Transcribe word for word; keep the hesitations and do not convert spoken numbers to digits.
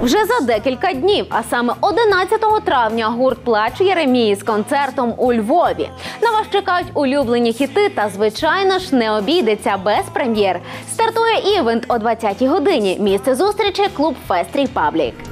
Вже за декілька днів, а саме одинадцятого травня, гурт «Плач Єремії» з концертом у Львові. На вас чекають улюблені хіти та, звичайно ж, не обійдеться без прем'єр. Стартує івент о двадцятій годині. Місце зустрічі – клуб «Фест Репаблік».